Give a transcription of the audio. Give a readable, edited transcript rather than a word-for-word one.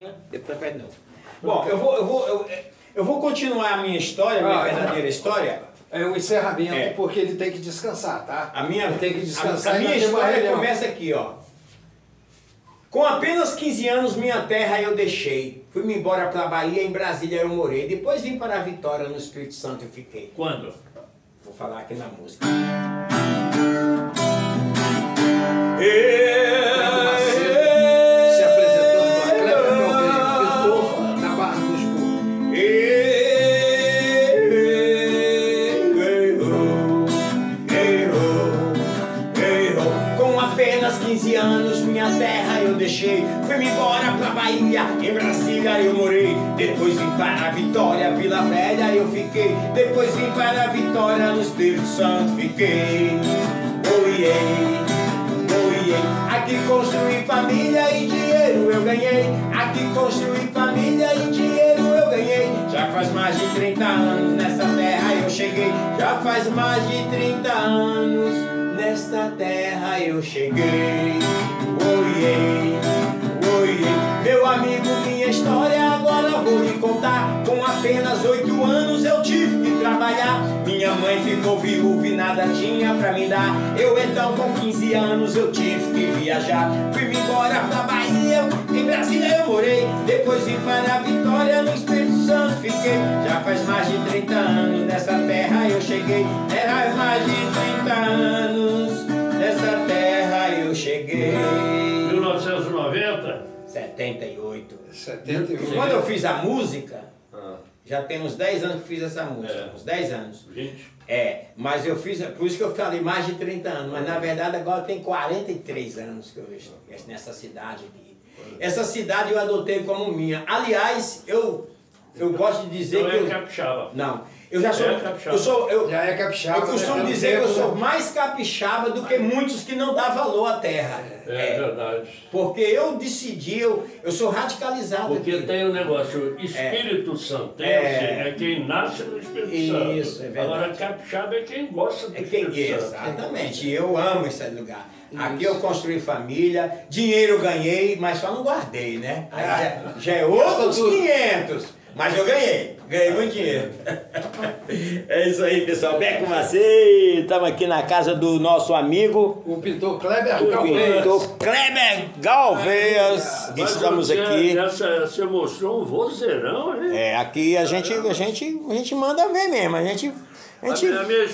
Não. Bom, eu vou continuar a minha história, a minha verdadeira história. É um encerramento, porque ele tem que descansar, tá? Ele tem que descansar. A minha história começa aqui, ó. Com apenas 15 anos, minha terra eu deixei. Fui-me embora para a Bahia, em Brasília eu morei. Depois vim para a Vitória, no Espírito Santo eu fiquei. Quando? Vou falar aqui na música. Com apenas 15 anos, minha terra eu deixei. Fui-me embora pra Bahia, em Brasília eu morei. Depois vim para a Vitória, Vila Velha eu fiquei. Depois vim para a Vitória, no Espírito Santo fiquei. Oiê, oiê. Aqui construí família e dinheiro eu ganhei. Aqui construí família e dinheiro eu ganhei. Já faz mais de 30 anos nessa terra eu cheguei. Já faz mais de 30 anos nesta terra eu cheguei. Oiê, oiê. Meu amigo, minha história agora vou lhe contar. Com apenas 8 anos eu tive que trabalhar. Minha mãe ficou viúva e nada tinha pra me dar. Eu então com 15 anos eu tive que viajar. Fui embora pra Bahia, em Brasília eu morei. Depois vim para a Vitória, no Espírito Santo fiquei. Já faz mais de 30 anos nessa terra eu cheguei. Faz mais de 30 anos nessa terra eu cheguei. 1990? 78. 78. Quando eu fiz a música, já tem uns 10 anos que fiz essa música, uns 10 anos. 20? Mas eu fiz, por isso que eu falei mais de 30 anos, mas na verdade agora tem 43 anos que eu estou nessa cidade aqui. Essa cidade eu adotei como minha. Aliás, eu gosto de dizer que eu... capixaba. Não. Eu já sou, já é capixaba. Eu costumo dizer que eu sou mais capixaba do que muitos que não dão valor à terra. É verdade. Porque eu decidi, eu sou radicalizado. Porque aqui. Tem um negócio, Espírito Santo, é quem nasce no Espírito Santo. Isso, é verdade. Agora capixaba é quem gosta do Espírito Santo. Exatamente, eu amo esse lugar. Aqui eu construí família, dinheiro eu ganhei, mas só não guardei, né? Aí já é outros 500. Mas eu ganhei muito dinheiro. É isso aí, pessoal. Bem com você. Estamos aqui na casa do nosso amigo, o pintor Kleber Galvez. Pintor Kleber Galvez. Estamos aqui. Você mostrou um vozeirão, hein? Aqui a gente manda ver mesmo. A minha